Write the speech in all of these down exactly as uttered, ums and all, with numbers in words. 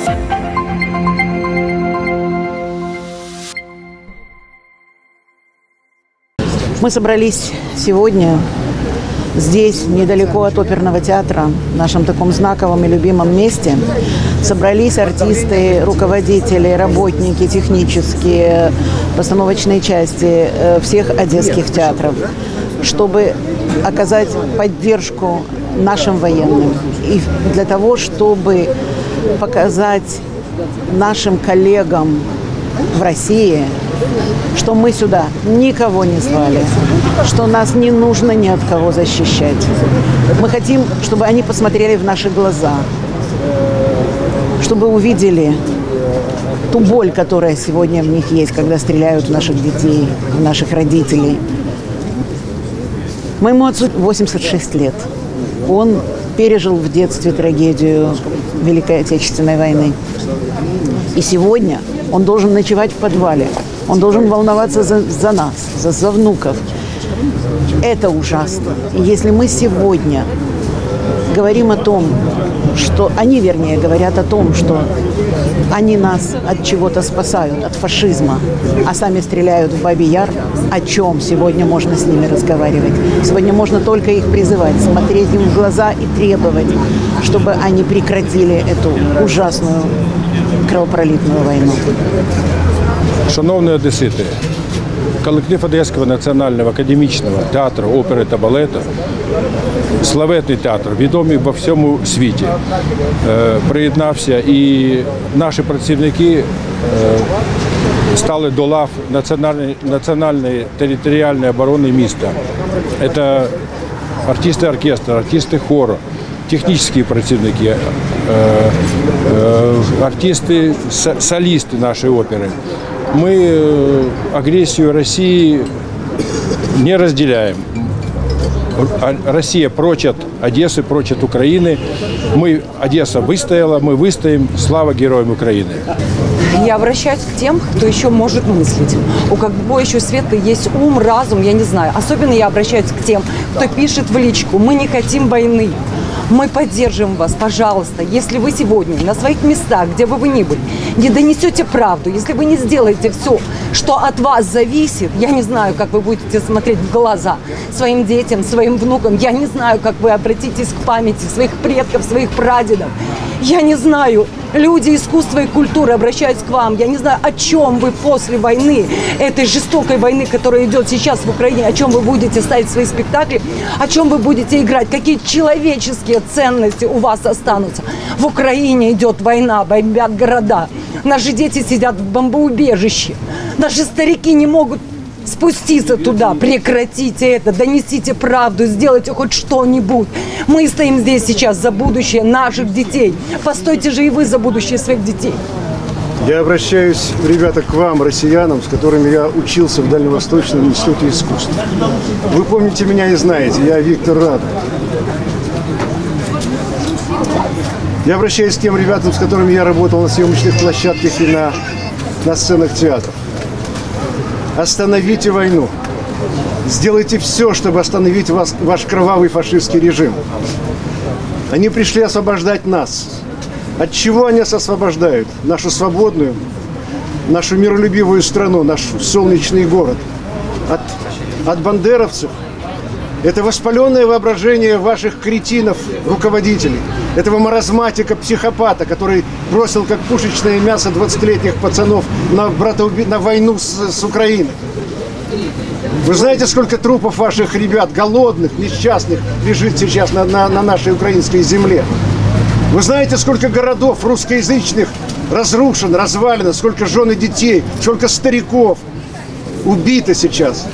Мы собрались сегодня здесь, недалеко от оперного театра, в нашем таком знаковом и любимом месте. Собрались артисты, руководители, работники технические, постановочные части всех одесских театров, чтобы оказать поддержку нашим военным и для того, чтобы показать нашим коллегам в России, что мы сюда никого не звали, что нас не нужно ни от кого защищать. Мы хотим, чтобы они посмотрели в наши глаза, чтобы увидели ту боль, которая сегодня в них есть, когда стреляют в наших детей, в наших родителей. Моему отцу восемьдесят шесть лет. Он пережил в детстве трагедию Великой Отечественной войны. И сегодня он должен ночевать в подвале. Он должен волноваться за, за нас, за, за внуков. Это ужасно. И если мы сегодня говорим о том, что они, вернее, говорят о том, что они нас от чего-то спасают, от фашизма, а сами стреляют в Бабий Яр, о чем сегодня можно с ними разговаривать? Сегодня можно только их призывать, смотреть им в глаза и требовать, чтобы они прекратили эту ужасную кровопролитную войну. Шановні одесити, колектив Одеського національного академічного театру опери та балету, славетний театр, відомий во всьому світі, приєднався, і наші працівники стали до лав національної, національної територіальної оборони міста. Це артисти оркестру, артисти хору, технічні працівники, артисти, солісти нашої опери. Мы агрессию России не разделяем. Россия прочь от Одессы, прочь от Украины. Мы, Одесса выстояла, мы выстоим. Слава героям Украины. Я обращаюсь к тем, кто еще может мыслить. У кого еще светлый есть ум, разум, я не знаю. Особенно я обращаюсь к тем, кто пишет в личку: мы не хотим войны. Мы поддержим вас, пожалуйста, если вы сегодня на своих местах, где бы вы ни были, не донесете правду, если вы не сделаете все, что от вас зависит, я не знаю, как вы будете смотреть в глаза своим детям, своим внукам, я не знаю, как вы обратитесь к памяти своих предков, своих прадедов, я не знаю, люди искусства и культуры, обращаюсь к вам, я не знаю, о чем вы после войны, этой жестокой войны, которая идет сейчас в Украине, о чем вы будете ставить свои спектакли, о чем вы будете играть, какие человеческие ценности у вас останутся. В Украине идет война, бомбят города. Наши дети сидят в бомбоубежище. Наши старики не могут спуститься туда. Прекратите это, донесите правду, сделайте хоть что-нибудь. Мы стоим здесь сейчас за будущее наших детей. Постойте же и вы за будущее своих детей. Я обращаюсь, ребята, к вам, россиянам, с которыми я учился в Дальневосточном институте искусств. Вы помните меня и знаете, я Виктор Рада. Я обращаюсь к тем ребятам, с которыми я работал на съемочных площадках и на, на сценах театров. Остановите войну. Сделайте все, чтобы остановить вас, ваш кровавый фашистский режим. Они пришли освобождать нас. От чего они нас освобождают? Нашу свободную, нашу миролюбивую страну, наш солнечный город. От, от бандеровцев. Это воспаленное воображение ваших кретинов, руководителей. Этого маразматика-психопата, который бросил как пушечное мясо двадцатилетних пацанов на, братоуби... на войну с, с Украиной. Вы знаете, сколько трупов ваших ребят, голодных, несчастных, лежит сейчас на, на, на нашей украинской земле? Вы знаете, сколько городов русскоязычных разрушено, развалено, сколько жен и детей, сколько стариков убито сейчас?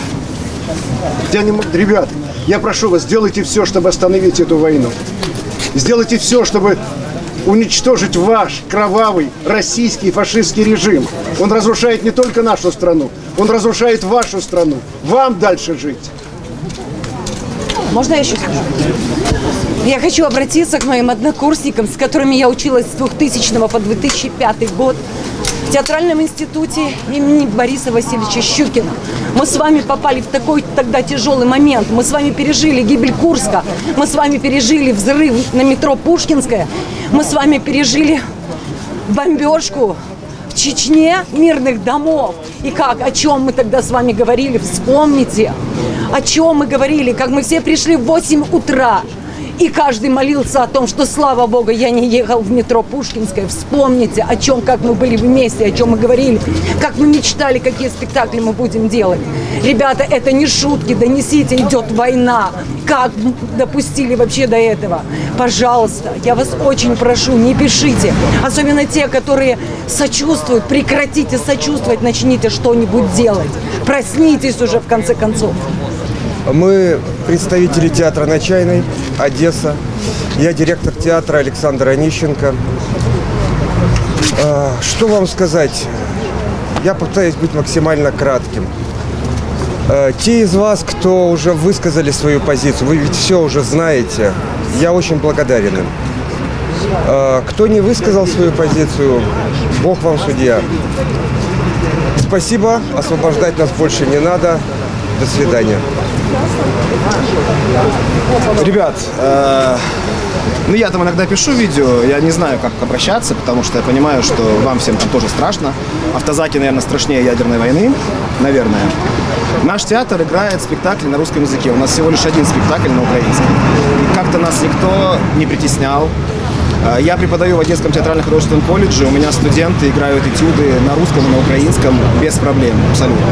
Я не... Ребят, я прошу вас, сделайте все, чтобы остановить эту войну. Сделайте все, чтобы уничтожить ваш кровавый российский фашистский режим. Он разрушает не только нашу страну, он разрушает вашу страну. Вам дальше жить. Можно я еще скажу? Я хочу обратиться к моим однокурсникам, с которыми я училась с двухтысячного по две тысячи пятый год в театральном институте имени Бориса Васильевича Щукина. Мы с вами попали в такой тогда тяжелый момент. Мы с вами пережили гибель Курска. Мы с вами пережили взрыв на метро Пушкинская. Мы с вами пережили бомбежку в Чечне мирных домов. И как, о чем мы тогда с вами говорили, вспомните, о чем мы говорили, как мы все пришли в восемь утра. И каждый молился о том, что, слава Богу, я не ехал в метро Пушкинское. Вспомните, о чем, как мы были вместе, о чем мы говорили, как мы мечтали, какие спектакли мы будем делать. Ребята, это не шутки, донесите, идет война. Как допустили вообще до этого? Пожалуйста, я вас очень прошу, не пишите. Особенно те, которые сочувствуют, прекратите сочувствовать, начните что-нибудь делать. Проснитесь уже, в конце концов. Мы представители театра «На Чайной», Одесса. Я директор театра Александр Онищенко. Что вам сказать? Я попытаюсь быть максимально кратким. Те из вас, кто уже высказали свою позицию, вы ведь все уже знаете, я очень благодарен им. Кто не высказал свою позицию, Бог вам судья. Спасибо, освобождать нас больше не надо. До свидания. Ребят, э, ну я там иногда пишу видео, я не знаю, как обращаться, потому что я понимаю, что вам всем там тоже страшно. Автозаки, наверное, страшнее ядерной войны, наверное. Наш театр играет спектакли на русском языке. У нас всего лишь один спектакль на украинском. И как-то нас никто не притеснял. Я преподаю в Одесском театрально-художественном колледже. У меня студенты играют этюды на русском и на украинском без проблем, абсолютно.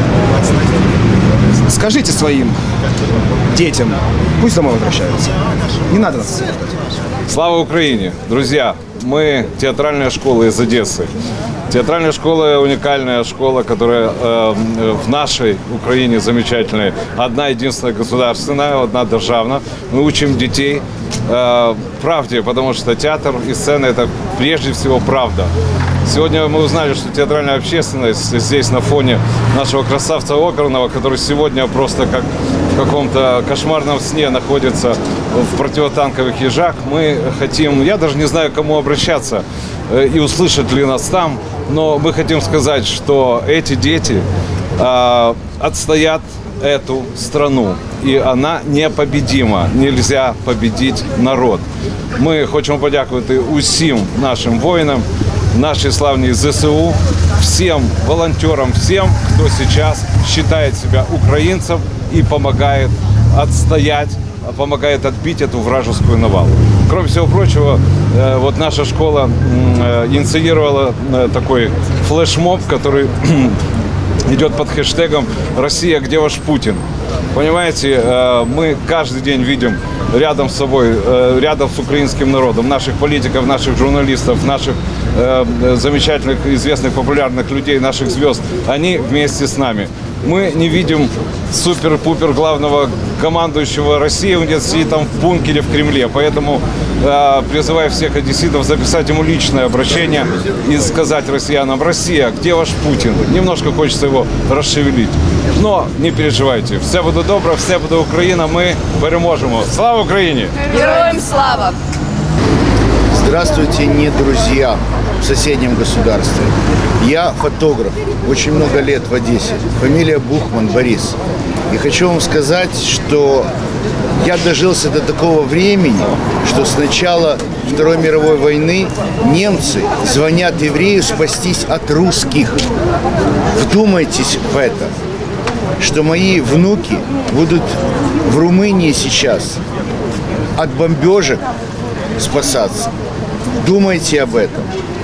Скажите своим детям, пусть домой возвращаются. Не надо нас освобождать. Слава Украине! Друзья, мы театральная школа из Одессы. Театральная школа – уникальная школа, которая э, в нашей Украине замечательная. Одна единственная государственная, одна державная. Мы учим детей э, правде, потому что театр и сцена – это прежде всего правда. Сегодня мы узнали, что театральная общественность здесь на фоне нашего красавца оперного, который сегодня просто как в каком-то кошмарном сне находится в противотанковых ежах. Мы хотим, я даже не знаю, к кому обращаться и услышат ли нас там, но мы хотим сказать, что эти дети э, отстоят эту страну, и она непобедима. Нельзя победить народ. Ми хочемо подякувати усім нашим воїнам, нашей славной ЗСУ, всем волонтерам, всем, кто сейчас считает себя украинцем и помогает отстоять, помогает отбить эту вражескую навалу. Кроме всего прочего, вот наша школа инициировала такой флешмоб, который идет под хэштегом «Россия, где ваш Путин?». Понимаете, мы каждый день видим рядом с собой, рядом с украинским народом, наших политиков, наших журналистов, наших замечательных, известных, популярных людей, наших звезд. Они вместе с нами. Мы не видим супер-пупер главного командующего России, он где-то сидит там в бункере в Кремле. Поэтому э, призываю всех одесситов записать ему личное обращение и сказать россиянам: «Россия, где ваш Путин?». Немножко хочется его расшевелить. Но не переживайте, все буде добре, все буде Україна, ми переможемо. Слава Україні! Героям слава! Здравствуйте, не друзья в соседнем государстве. Я фотограф, очень много лет в Одессе. Фамилия Бухман Борис. И хочу вам сказать, что я дожился до такого времени, что с начала Второй мировой войны немцы звонят еврею спастись от русских. Вдумайтесь в это, что мои внуки будут в Румынии сейчас от бомбежек спасаться. Думайте об этом.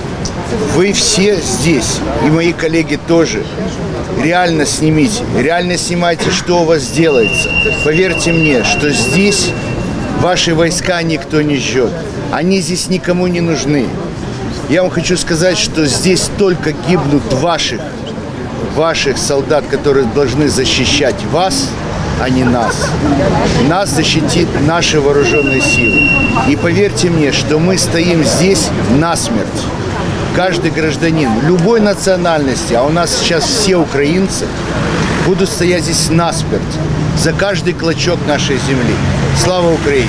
Вы все здесь, и мои коллеги тоже. Реально снимите, реально снимайте, что у вас делается. Поверьте мне, что здесь ваши войска никто не ждет. Они здесь никому не нужны. Я вам хочу сказать, что здесь только гибнут ваших, ваших солдат, которые должны защищать вас, а не нас. Нас защитит наши вооруженные силы. И поверьте мне, что мы стоим здесь насмерть. Каждый гражданин любой национальности, а у нас сейчас все украинцы, будут стоять здесь насмерть за каждый клочок нашей земли. Слава Украине!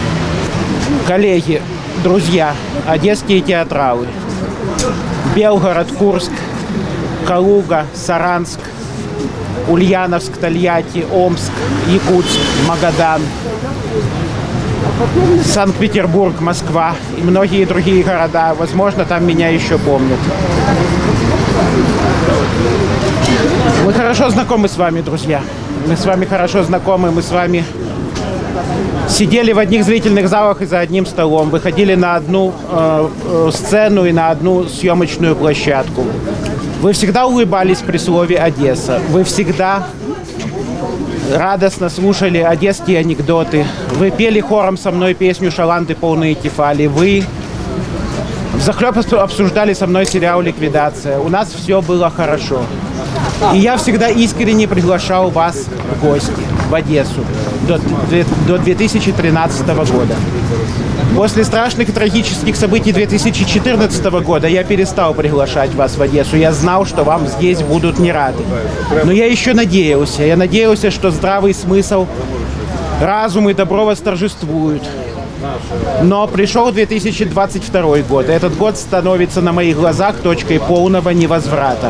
Коллеги, друзья, одесские театралы, Белгород, Курск, Калуга, Саранск, Ульяновск, Тольятти, Омск, Якутск, Магадан. Санкт-Петербург, Москва и многие другие города. Возможно, там меня еще помнят. Мы хорошо знакомы с вами, друзья. Мы с вами хорошо знакомы, мы с вами сидели в одних зрительных залах и за одним столом, выходили на одну э, э, сцену и на одну съемочную площадку. Вы всегда улыбались при слове «Одесса». Вы всегда радостно слушали одесские анекдоты. Вы пели хором со мной песню «Шаланды полные Тефали». Вы взахлеб обсуждали со мной сериал «Ликвидация». У нас все было хорошо. И я всегда искренне приглашал вас в гости в Одессу до, до две тысячи тринадцатого года. После страшных и трагических событий две тысячи четырнадцатого года я перестал приглашать вас в Одессу. Я знал, что вам здесь будут не рады. Но я еще надеялся. Я надеялся, что здравый смысл, разум и добро восторжествуют. Но пришел две тысячи двадцать второй год. Этот год становится на моих глазах точкой полного невозврата.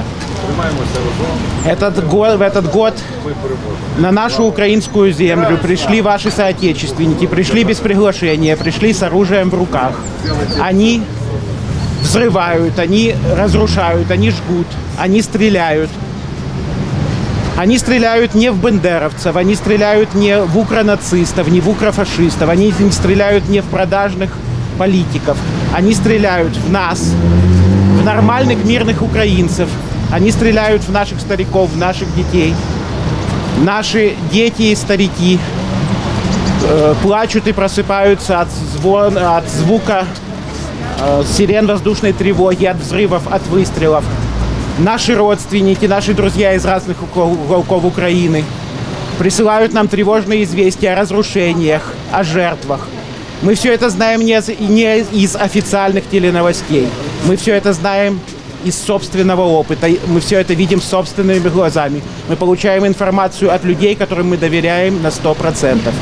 Этот год, в этот год на нашу украинскую землю пришли ваши соотечественники, пришли без приглашения, пришли с оружием в руках. Они взрывают, они разрушают, они жгут, они стреляют. Они стреляют не в бендеровцев, они стреляют не в укронацистов, не в укрофашистов, они не стреляют не в продажных политиков. Они стреляют в нас, в нормальных мирных украинцев. Они стреляют в наших стариков, в наших детей. Наши дети и старики э, плачут и просыпаются от, звон, от звука э, сирен воздушной тревоги, от взрывов, от выстрелов. Наши родственники, наши друзья из разных уголков Украины присылают нам тревожные известия о разрушениях, о жертвах. Мы все это знаем не из, не из официальных теленовостей. Мы все это знаем из собственного опыта. Мы все это видим собственными глазами. Мы получаем информацию от людей, которым мы доверяем на сто процентов.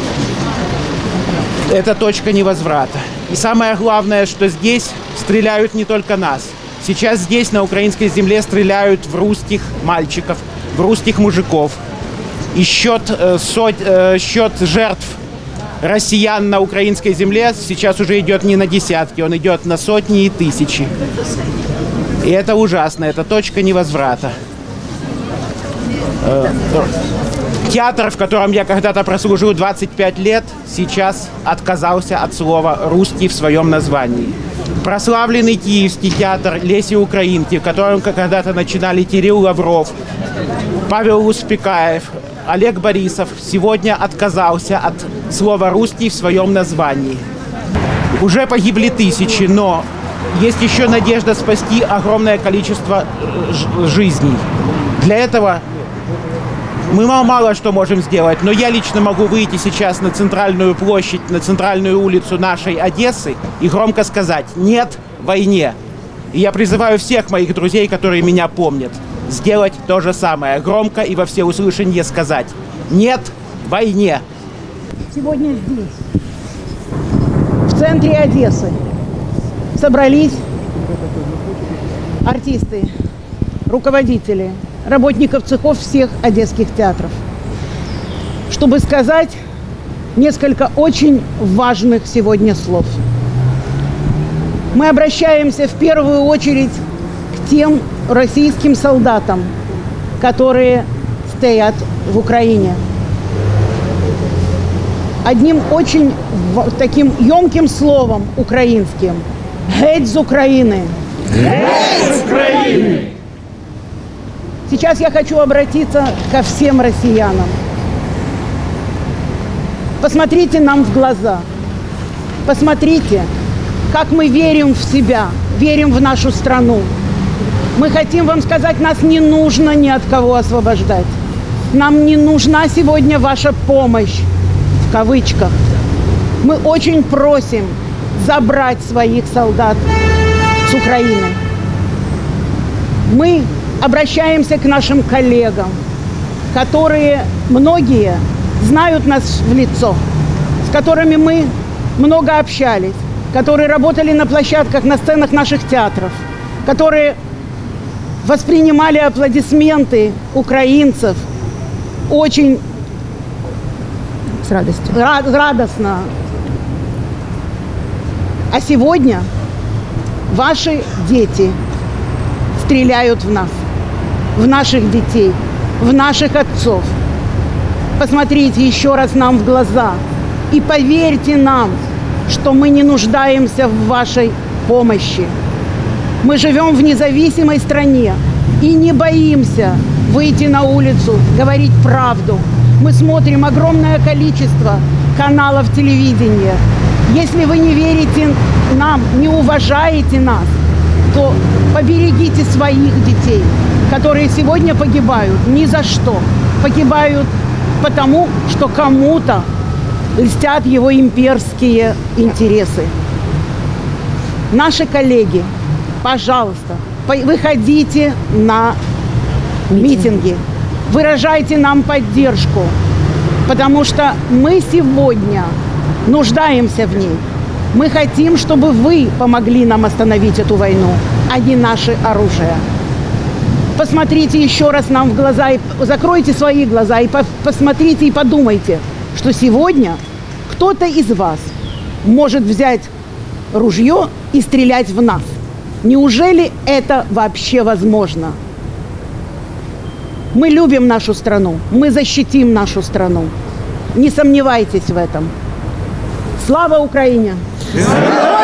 Это точка невозврата. И самое главное, что здесь стреляют не только нас. Сейчас здесь, на украинской земле, стреляют в русских мальчиков, в русских мужиков. И счет, э, сот, э, счет жертв россиян на украинской земле сейчас уже идет не на десятки, он идет на сотни и тысячи. И это ужасно, это точка невозврата. Э, театр, в котором я когда-то прослужил двадцать пять лет, сейчас отказался от слова «русский» в своем названии. Прославленный Киевский театр Леси Украинки, в котором когда-то начинали Кирилл Лавров, Павел Луспекаев, Олег Борисов, сегодня отказался от слова «русский» в своем названии. Уже погибли тысячи, но есть еще надежда спасти огромное количество жизней. Для этого мы мало что можем сделать, но я лично могу выйти сейчас на центральную площадь, на центральную улицу нашей Одессы и громко сказать «нет войне». И я призываю всех моих друзей, которые меня помнят, сделать то же самое, громко и во всеуслышание сказать «нет войне». Сегодня здесь, в центре Одессы, собрались артисты, руководители, работников цехов всех одесских театров, чтобы сказать несколько очень важных сегодня слов. Мы обращаемся в первую очередь к тем российским солдатам, которые стоят в Украине. Одним очень таким емким словом украинским – «Геть з України». Геть з України! Сейчас я хочу обратиться ко всем россиянам. Посмотрите нам в глаза. Посмотрите, как мы верим в себя, верим в нашу страну. Мы хотим вам сказать, нас не нужно ни от кого освобождать. Нам не нужна сегодня ваша помощь, в кавычках. Мы очень просим забрать своих солдат с Украины. Мы обращаемся к нашим коллегам, которые многие знают нас в лицо, с которыми мы много общались, которые работали на площадках, на сценах наших театров, которые воспринимали аплодисменты украинцев очень с радостью. радостно, А сегодня ваши дети стреляют в нас, в наших детей, в наших отцов. Посмотрите еще раз нам в глаза и поверьте нам, что мы не нуждаемся в вашей помощи. Мы живем в независимой стране и не боимся выйти на улицу, говорить правду. Мы смотрим огромное количество каналов телевидения. Если вы не верите нам, не уважаете нас, то поберегите своих детей, которые сегодня погибают ни за что. Погибают потому, что кому-то льстят его имперские интересы. Наши коллеги, пожалуйста, выходите на митинги, выражайте нам поддержку, потому что мы сегодня нуждаемся в ней. Мы хотим, чтобы вы помогли нам остановить эту войну, а не наше оружие. Посмотрите еще раз нам в глаза, и закройте свои глаза и посмотрите и подумайте, что сегодня кто-то из вас может взять ружье и стрелять в нас. Неужели это вообще возможно? Мы любим нашу страну, мы защитим нашу страну. Не сомневайтесь в этом. Слава Украине!